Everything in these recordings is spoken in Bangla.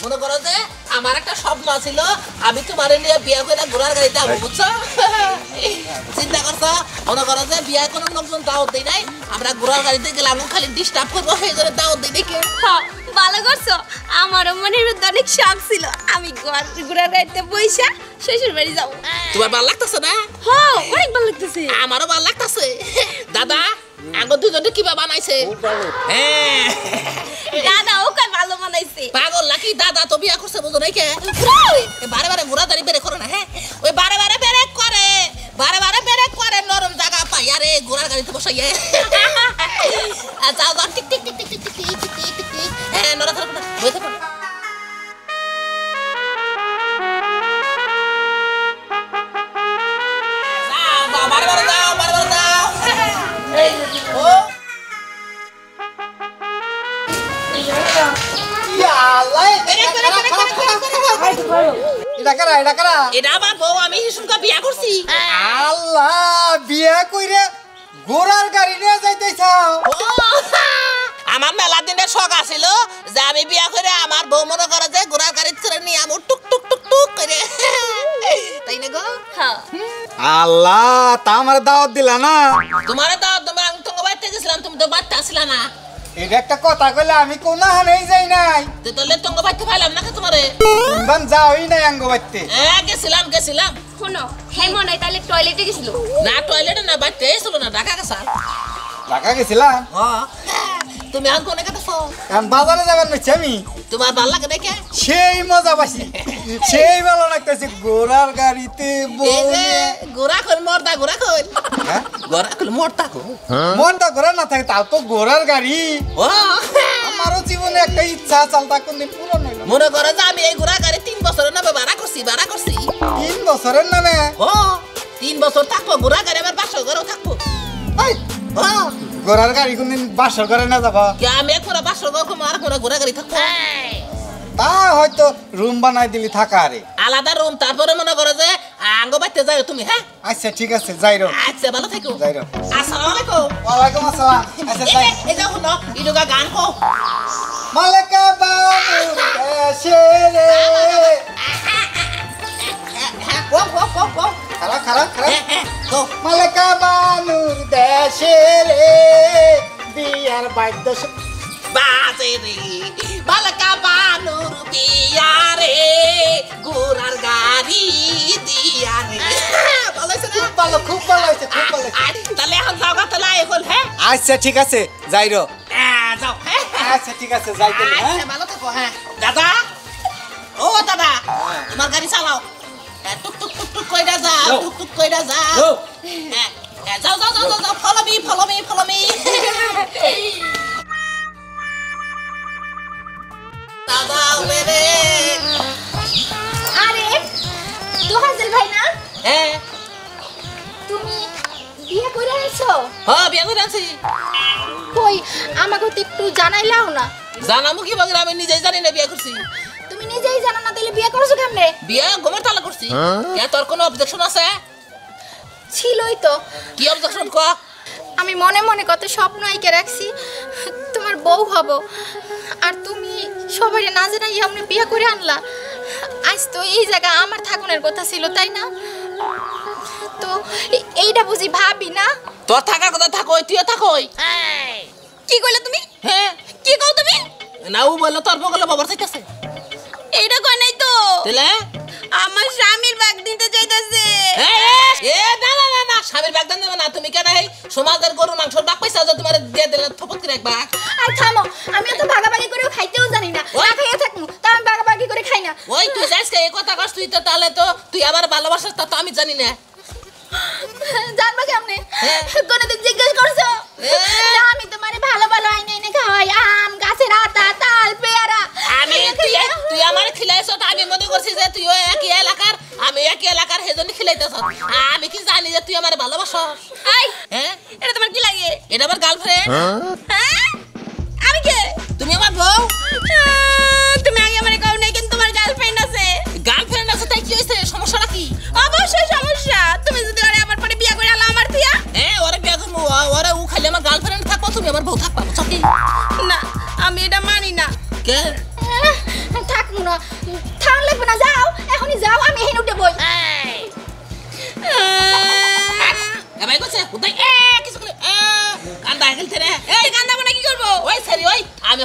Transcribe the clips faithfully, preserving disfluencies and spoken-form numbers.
মনে করো যে আমার একটা স্বপ্ন ছিল আমি তোমারে নিয়ে বিয়ে করে ঘোড়ার গাড়িতে যাবো বুঝছো চিন্তা করছো মনে করো যে বিয়ে কোনো লোকজন দাওয়াত দেই নাই আমরা ঘোড়ার গাড়িতে গেলাম খালি ডিস্টার্ব করবো সেই জন্য দাওয়াত দিই নাকি ভালো করছো আমারও মনের মধ্যে অনেক শখ ছিল আমি ঘোড়ার গাড়িতে বইসা শ্বশুর বাড়ি যাবো তোমার ভালো লাগতেছে না হ্যাঁ অনেক ভালো লাগতেছে আমারও ভালো লাগতেছে দাদা আগে দুজনে কিবা বানাইছে দাদা ওকে ভালো বানাইছে পাগল নাকি দাদা তো বিয়া করছে বুঝো নাই কে বারে বারে ঘোড়া দাঁড়ি বেরে করে না হ্যাঁ ওই বারে বারে বেরে করে বারে বারে বেরে করে নরম জায়গা পাই আরে ঘোড়ার গাড়িতে বসাইয়ে যাও যাও টিক টিক টিক টিক টিক টিক টিক টিক টিক হ্যাঁ নড়া ধরো না বইতে পারো যাও যাও বারে বারে যাও বারে বারে যাও এই ও এটা কারা এটা কারা এটা আমার বউ আমি হিসুমকা বিয়া করছি আল্লাহ বিয়া কইরে ঘোড়ার গাড়ি নিয়ে যাইতেছাও আমার মেলা দিনের শখ আছিল যে আমি বিয়া করে আমার বউ মনে করে যে ঘোড়ার গাড়িতে করে নিয়ে আমি টুক টুক টুক টুক করে তাই না গো আল্লাহ তা আমার দাওয়াত দিলা না তোমার দাও তোমার আমি তোমার বাড়িতে গেছিলাম তুমি তো বাড়িতে আসলা না এটা একটা কথা কইলে আমি কোন হানেই যাই নাই তো তাহলে তোমার বাড়িতে পাইলাম না তোমারে তোমরা যাওই নাই আঙ্গ বাড়িতে হ্যাঁ গেছিলাম গেছিলাম শোনো হ্যাঁ মনে হয় তাহলে টয়লেটে গেছিল না টয়লেটে না বাড়িতে এসেছিল না ঢাকা গেছাল ঢাকা গেছিলাম হ্যাঁ তুমি আর কোনে কাটাছো এখন বাজারে যাবেন বলছি আমি তোমার ভালো লাগে দেখে সেই মজা পাইছি সেই ভালো লাগতেছে ঘোড়ার গাড়িতে বসে ঘোড়া খোল মর্দা ঘোড়া খোল হ্যাঁ ঘোড়া খোল মর্দা খোল মনটা ঘোড়া না থাকে তাও তো ঘোড়ার গাড়ি ও আমারও জীবনে একটা ইচ্ছা চালতা কোনদিন পূরণ হইল মনে করো যে আমি এই ঘোড়া গাড়ি তিন বছরের নামে ভাড়া করছি ভাড়া করছি তিন বছরের নামে ও তিন বছর থাকবো ঘোড়া গাড়ি আমার বাসর ঘরেও থাকবো ও ঘোড়ার গাড়ি কোনদিন বাসর করে না যাবো আমি এক ঘোড়া বাসর ঘর আর ঘোড়া ঘোড়া গাড়ি থাকবো তা হয়তো রুম বানাই দিলি থাকা আরে আলাদা রুম তারপরে মনে করো যে আঙ্গ বাইতে যাও তুমি হ্যাঁ আচ্ছা ঠিক আছে যাই রো আচ্ছা ভালো থাকো যাই রো আসসালামু আলাইকুম ওয়ালাইকুম আসসালাম আচ্ছা যাই এই যাও হলো ইডুগা গান কো মালেকা বাবু দেশে রে কো কো কো কো খারা খারা খারা হ্যাঁ হ্যাঁ কো মালেকা বানুর দেশে রে বিয়ার বাদ্য বাজে রে বালকা বানুর বিয়া রে ঘোড়ার গাড়ি দিয়া রে ভালো আছে না খুব ভালো খুব ভালো হয়েছে খুব ভালো হয়েছে। আরে তাহলে এখন যাও গা তাহলে এখন হ্যাঁ আচ্ছা ঠিক আছে যাই রো হ্যাঁ, যাও হ্যাঁ আচ্ছা ঠিক আছে যাই তাহলে হ্যাঁ আচ্ছা ভালো থাকো হ্যাঁ দাদা ও দাদা তোমার গাড়ি চালাও হ্যাঁ, টুক টুক টুক টুক কইরা যাও টুক টুক কইরা যাও হ্যাঁ হ্যাঁ, যাও যাও যাও যাও, যাও follow me follow me follow me দাদা মেরে আরে তোহাজেল ভাই না হ্যাঁ তুমি বিয়ে করে আনছো হ্যাঁ বিয়ে করে আনছি কই আমাকে তো একটু জানাইলাও না জানামু কি বাগরা আমি নিজেই জানি না বিয়ে করছি তুমি নিজেই জানো না তাহলে বিয়ে করছো কেমনে বিয়ে গোমর তালা করছি কে তোর কোনো অবজেকশন আছে ছিলই তো কি অবজেকশন ক আমি মনে মনে কত স্বপ্ন আইকে রাখছি তোমার বউ হব আর তুমি সবাই না জানাই আমি বিয়ে করে আনলা আজ তো এই জায়গা আমার থাকুনের কথা ছিল তাই না তো এ- এইটা বুঝি ভাবি না তোর থাকার কথা থাকো তুইও থাকোই কি কইলে তুমি হ্যাঁ কি কও তুমি না ও বললো তোর বগলে বাবার চাইতেছে এইটা কই নাই তো তাহলে আমার স্বামীর বাগ দিতে চাইতাছে এ এ, না না না না স্বামীর বাগ দেন না তুমি কেন এই সমাজের গরু মাংসর বাগ পয়সা যে তোমার দিয়ে দিলে থপক করে এক বাগ আর থামো আমি তো ভাগাভাগি করেও খাইতেও জানি না না খাইয়া থাকমু তা আমি ভাগাভাগি করে খাই না ওই তুই যাইস কে এই কথা কস তুই তো তাহলে তো তুই আবার ভালোবাসাস তা তো আমি জানি না জানবা কেমনে হ্যাঁ। কোনদিন জিজ্ঞেস করছো এ। না, আমি তোমার ভালো ভালো আইনে এনে খাওয়াই আম গাছের আতা তাল পেয়ারা আমি তুই তুই আমার খিলাইছ আমি মনে করছি যে তুইও একই এলাকার আমি একই এলাকার সেজন্য খিলাইতেছ আমি কি জানি যে তুই আমার ভালোবাসস আই হ্যাঁ এটা তোমার কি লাগে এটা আমার গার্লফ্রেন্ড হ্যাঁ আমি কে তুমি আমার বউ আহ, তুমি আগে আমারে কও নাই কিন্তু তোমার গার্লফ্রেন্ড আছে গার্লফ্রেন্ড আছে তাই কি হইছে সমস্যাটা কি অবশ্যই সমস্যা তুমি যদি ওরে আমার পরে বিয়ে করে আলো আমার দিয়া হ্যাঁ ওরে বিয়া করবো ওরে ও খালি আমার গার্লফ্রেন্ড থাকবো তুমি আমার বউ থাকবা বুঝছো কি না আমি এটা মানি না কে আহ, থাকবো না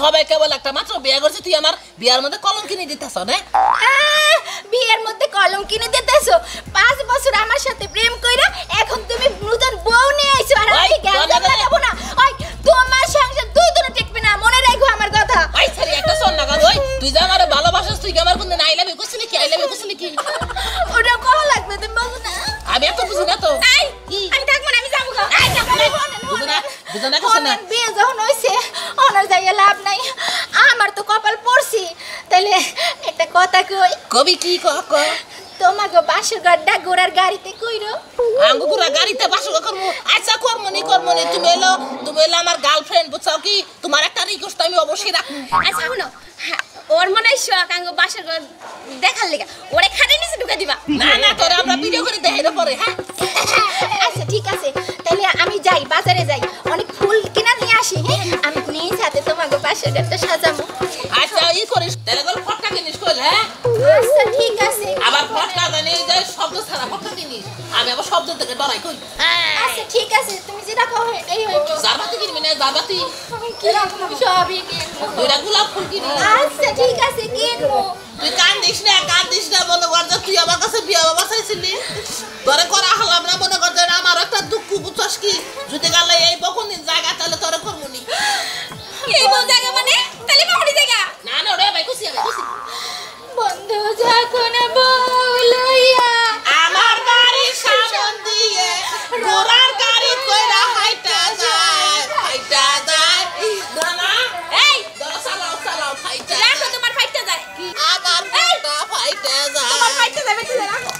হবে কেবল একটা মাত্র বিয়ে করছিস তুই আমার বিয়ার মধ্যে কলম কিনে দিতেছ না আহ, বিয়ের মধ্যে কলম কিনে দিতেছো পাঁচ বছর আমার সাথে প্রেম কইরা এখন তুমি নতুন বউ নিয়ে আইছো আর আমি ওই, জ্ঞান দাদা, লাগাবো না ওই তোমার সংসার দুই দিন টিকবে না মনে রাখো আমার কথা আই সারি একটা শোন না ওই তুই যে আমার ভালোবাসিস তুই কি আমার কোন আই লাভ ইউ করছিলি কি আই লাভ ইউ করছিলি কি ওটা কল লাগবে তুমি বলো না আমি এত বুঝি না তো এই আমি থাকবো না আমি যাবো গা এই যাবো বুঝো না বুঝো না কিছু না বিয়ে যখন হয়েছে অনার যাইয়া লাভ নাই আমার তো কপাল পড়ছি তাহলে একটা কথা কই কবি কি ক ক তোমাকে বাসর গাড্ডা ঘোড়ার গাড়িতে কইরো আঙ্গু পুরা গাড়িতে বাসো করমু আচ্ছা করমনি করমনি তুমি এলো তুমি এলো আমার গার্লফ্রেন্ড বুঝছো কি তোমার একটা রিকোয়েস্ট আমি অবশ্যই রাখবো আচ্ছা শুনো হ্যাঁ, ওর মনে হয় শখ আঙ্গ বাসর ঘর দেখার লেগা ওরে খাটে নিচে ঢুকে দিবা না না তোরে আমরা ভিডিও করে দেখাই না পরে হ্যাঁ আচ্ছা ঠিক আছে তাহলে আমি যাই বাজারে যাই অনেক ফুল কিনা নিয়ে আসি হ্যাঁ আমি নিজ হাতে তোমাকে বাসর ঘরটা সাজাবো আচ্ছা ই করিস তাহলে গেল ফটকা কিনিস কইল হ্যাঁ আচ্ছা ঠিক আছে আবার ফটকা জানি যে শব্দ ছাড়া ফটকা কিনিস আমি আবার শব্দ থেকে ডরাই কই আচ্ছা ঠিক আছে তুমি যেটা কও এটাই হইব জারবাতি কিনবি না জারবাতি কিরকম সবই কিনবো দুইটা গোলাপ ফুল কিনিস আচ্ছা ঠিক আছে কিনবো তুই কান্দিস না কান্দিস না মনে কর যে তুই আমার কাছে বিয়ে বাবা চাইছিলি তোরে করা হলাম না মনে কর যে আমার একটা দুঃখ বুঝছস কি যদি গেলে এই বকুনির জায়গা তাহলে তোরে করবো নি এই বল জায়গা মানে তাহলে বাড়ি জায়গা না না ওরে ভাই খুশি আমি খুশি বন্ধু যখন বলইয়া আমার বাড়ির সামন দিয়ে ঘোড়ার গাড়ি কইরা হাইটা যায় হাইটা যায় দানা এই দাও চালাও চালাও হাইটা রাখো তোমার ফাইটটা যায় আমার একটা হাইটা যায় তোমার ফাইটটা যাবে কি রাখো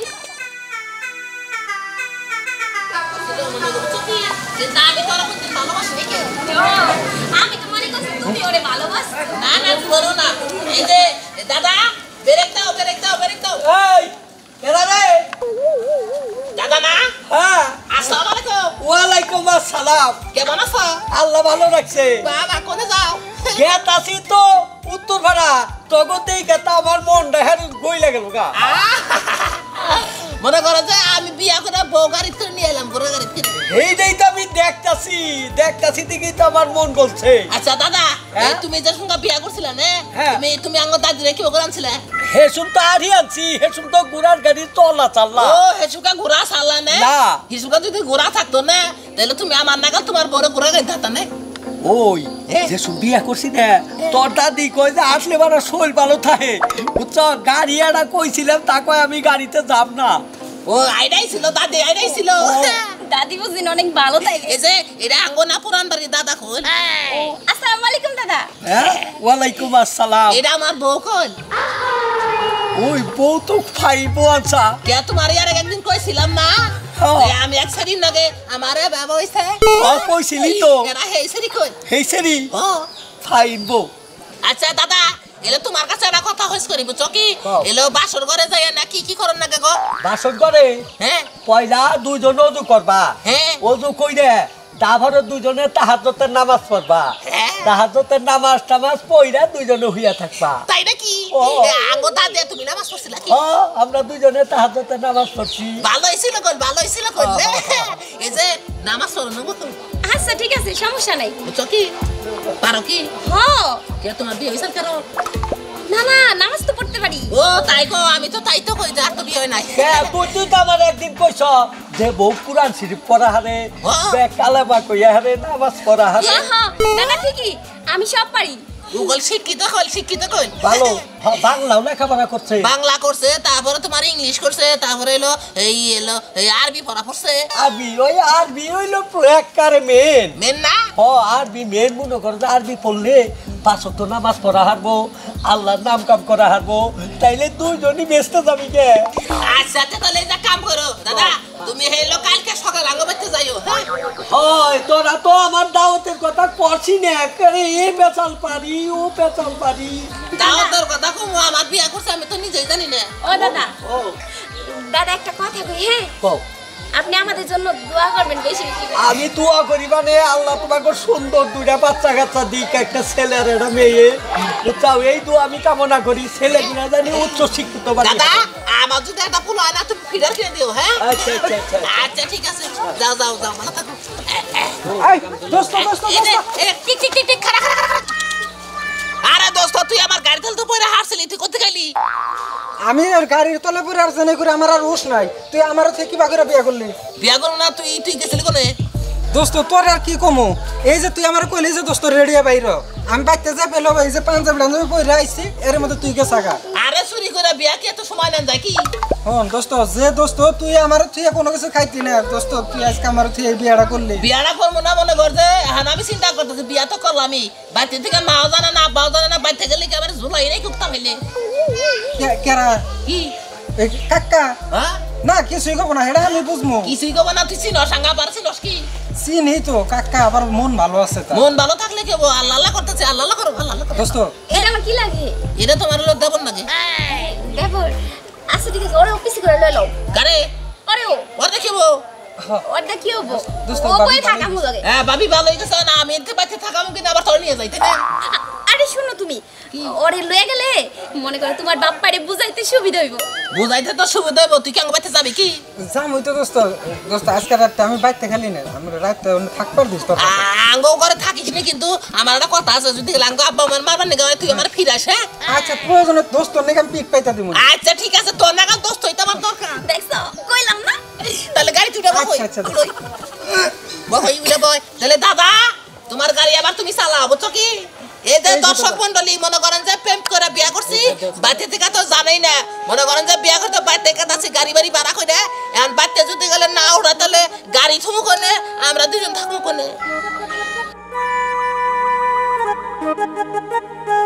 কিন্তু আমি তোর প্রতি ভালোবাসি নাকি আমি তো মনে করছি তুমি ওরে ভালোবাসো না না করো না এই যে দাদা ব্রেক দাও ব্রেক দাও ব্রেক দাও এই কেডা রে দাদা না হ্যাঁ আসসালামু আলাইকুম ওয়ালাইকুম আসসালাম কেমন আছো আল্লাহ ভালো রাখছে বাবা কোনে যাও গেত আছি তো উত্তর ভাড়া তগতেই গেতা আমার মন দেহের গই লাগেল গা মনে করো যে আমি বিয়া করে বউ গাড়ি করে নিয়ে এলাম বড় গাড়ি করে এইটাই তো আমি দেখতাছি দেখতাছি দেখেই তো আমার মন বলছে আচ্ছা দাদা হ্যাঁ? এই তুমি যে সঙ্গে বিয়া করছিলে না হ্যাঁ। তুমি তুমি আঙ্গ দাদি রেখে ওগুলো আনছিলে হেসুম তো আরই আনছি হেসুম তো গুড়ার গাড়ি চলা চাল্লা ও হেসুকা ঘোড়া চালা না না। হেসুকা যদি ঘোড়া থাকতো না তাহলে তুমি আমার নাগাল তোমার বড় ঘোড়া গাড়ি থাকতা না ওই হ্যাঁ। যে বিয়া করছি না তোর দাদি কই যে আসলে মানে শরীর ভালো থাকে বুঝছ গাড়ি একটা কইছিলাম তা কয় আমি গাড়িতে যাব না ও আইডাই ছিল দাদি আইডাই ছিল দাদি বুঝিন অনেক ভালো তাই এই যে এটা আঙ্গ না পুরান বাড়ি দাদা কল আসসালামু আলাইকুম দাদা হ্যাঁ ওয়ালাইকুম আসসালাম এটা আমার বউ কল ওই বউ তো ফাইবো আচ্ছা কে তোমার ইয়ার একদিন কইছিলাম না হ্যাঁ। যে আমি এক সেদিন লগে আমারে বাবা হইছে ও কইছিলি তো এরা হেই সেরি কই হেইছেরি ও ফাইবো আচ্ছা দাদা এলে তোমার কাছে একটা কথা হইস করি বুঝছো কি কও। এলো বাসর ঘরে যাই না কি কি করন না গো বাসন করে হ্যাঁ পয়লা দুইজন অজু করবা হ্যাঁ। অজু কই রে তারপরে দুইজনে তাহাজ্জুদের নামাজ পড়বা হ্যাঁ। তাহাজ্জুদের নামাজ টামাজ পইরা দুইজনে হইয়া থাকবা তাই নাকি ও। আঙ্গ দাদি তুমি নামাজ পড়ছিলা কি ও আমরা দুইজনে তাহাজ্জুদের নামাজ পড়ছি ভালো হইছিল কল ভালো হইছিল কল ও, ও, ও। এই যে নামাজ পড়ো না গো তুমি আচ্ছা ঠিক আছে সমস্যা নাই বুঝছো কি পারো কি হ কে তোমার বিয়ে হইছে কেন না না নামাজ তো পড়তে পারি ও তাই কো আমি তো তাই তো কই যে আর তো বিয়ে হয় নাই কে তুই তুই তো আমার একদিন কইছ যে বউ কুরআন শরীফ পড়া হারে ও। বে কালেমা কইয়া হারে নামাজ পড়া হারে হ্যাঁ হ্যাঁ দাদা ঠিকই আমি সব পারি গুগল শিক্ষিত কল শিক্ষিত কল ভালো হ্যাঁ, বাংলাও লেখাপড়া করছে বাংলা করছে তারপরে তোমার ইংলিশ করছে তারপরে এলো এই এলো এই আরবি পড়া পড়ছে আরবি ওই আরবি হইলো একবারে মেন মেন না হ আরবি মেন মনে করো যে আরবি পড়লে পাঁচ ওয়াক্ত নামাজ পড়া হারবো আল্লাহর নাম কাম করা হারবো তাইলে দুইজনই ব্যস্ত যাবি কে আচ্ছা আচ্ছা, তাহলে এটা কাম করো দাদা তুমি হেলো কালকে সকাল আঙ্গ বাচ্চা যাইও হ্যাঁ হয় তোরা তো আমার দাওয়াতের কথা করছি না করে এ বেচাল পারি ও বেচাল পারি তাও তোর কথা কম আমার বিয়া করছে আমি তো নিজেই জানি না ও দাদা ও দাদা একটা কথা কই হ্যাঁ কও আপনি আমাদের জন্য দোয়া করবেন বেশি বেশি করে। আমি দোয়া করি মানে আল্লাহ তোমাকে সুন্দর দুইটা বাচ্চা কাচ্চা দিক একটা ছেলে আর একটা মেয়ে বুঝছাও এই দোয়া আমি কামনা করি ছেলে কিনা জানি উচ্চ শিক্ষিত বাড়ি দাদা আমার যদি একটা ফুল হয় না তুমি ফিডার কিনে দিও হ্যাঁ আচ্ছা আচ্ছা আচ্ছা আচ্ছা ঠিক আছে যাও যাও যাও ভালো থাকো এই দোস্ত দোস্ত এই যে, দোস্ত এই, টিক টিক টিক টিক খারা খারা খারা আরে দোস্ত তুই আমার গাড়ি তলে তো পয়রা হারছিলি তুই কোথায় গেলি আমি আর গাড়ির তলে পরে আর জেনে করে আমার আর রুশ নাই তুই আমার থেকে কিবা করে বিয়া করলি বিয়া করো না তুই তুই গেছিলি কোনে দোস্ত তোর আর কি কমু এই যে তুই আমার কইলি যে দোস্ত রেডিয়া বাইর আমি বাইতে যা পেলো এই যে পাঞ্জাবি টাঞ্জাবি পরে আইছি এর মধ্যে তুই কে সাগা আরে চুরি করে বিয়া কি এত সময় নেন যায় কি হন দোস্ত যে দোস্ত তুই আমার তুই কোনো কিছু খাইতি না দোস্ত তুই আজকে আমার তুই এই বিয়াটা করলি বিয়াটা করবো না মনে কর যে এখন আমি চিন্তা করতেছি বিয়া তো করলামই বাড়িতে থেকে মাও জানে না আব্বাও জানে না বাড়িতে গেলে কি আমার ঝুলাই নাই কুত্তা ফেলে কে- কেরা কি এই কাকা হ্যাঁ না কিছুই কব না এটা আমি বুঝবো কিছুই কব না তুই চিনস সাঙ্গা পারছিলস কি চিনি তো কাকা আবার মন ভালো আছে তা মন ভালো থাকলে কেব আল্লাহ আল্লাহ করতেছে আল্লাহ আল্লাহ করো আল্লাহ আল্লাহ করো দোস্ত এটা আমার কি লাগে এটা তোমার হলো দেবন নাকি দেবর আচ্ছা ঠিক আছে ওরে অফিসে করে লই লও কারে আরে ও ওর দেখিব হ্যাঁ, ওরটা কি হবো দোস্ত, ও বাবু কই ভালো থাকা মু লাগে হ্যাঁ ভাবি ভালো হয়ে গেছে না আমি এতে বাচ্চা থাকাম কিন্তু আবার তোর নিয়ে যাইতে না আরে শুনো তুমি ওরে লয়ে গেলে মনে করো তোমার বাপ্পারে বুঝাইতে সুবিধা হইব বুঝাইতে তো সুবিধা হইব তুই কেন বাচ্চা যাবি কি যাম হইতো দোস্ত দোস্ত আজকে রাতে আমি বাইতে খালি না আমি রাতে থাকবার দিস তোর কাছে। আঙ্গ করে থাকিস না কিন্তু আমার একটা কথা আছে যদি লাঙ্গ আব্বা আমার মারবার নিগা তুই আমার ফিরাস হ্যাঁ আচ্ছা প্রয়োজনে দোস্ত নাকি আমি পিক পাইতা দিব আচ্ছা ঠিক আছে তোর নাগাল দোস্ত হইতে আমার দরকার দেখছো কইলাম না তাহলে গাড়ি তুই বই আচ্ছা, আচ্ছা, বই বই উড়ে বই তাহলে দাদা তোমার গাড়ি আবার তুমি চালাও বুঝছো কি এই যে দর্শক মন্ডলী মনে করেন যে প্রেম করে বিয়া করছি বাড়ি থেকে তো জানাই না মনে করেন যে বিয়া করতে বাড়ি থেকে যাচ্ছি গাড়ি বাড়ি ভাড়া করে এখন বাড়িতে যদি গেলে না ওরা তাহলে গাড়ি থুমু কোনে আমরা দুজন থাকবো কোনে